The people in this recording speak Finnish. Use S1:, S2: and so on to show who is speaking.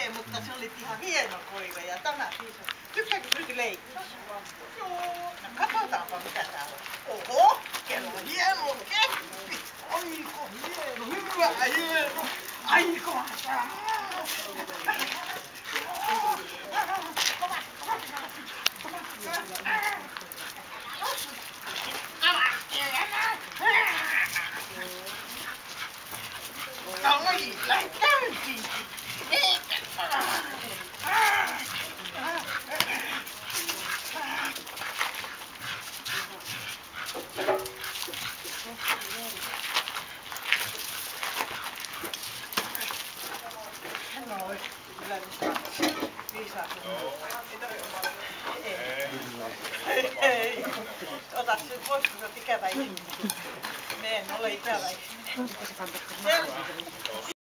S1: oikein, mutta se oli ihan hieno koira ja tämä siis on. Tykkääkö Sylki leikkiä? Joo. No katsotaanpa mitä täällä on. Oho, kello on hieno keppi. Aiko hieno, hyvä hieno. Aiko tää. Oi, lähde käyntiin! Hän on kyllä viisaasti. Ei. Ota se pois, kun olet ikävä ihminen. Me en ole ikävä ihminen.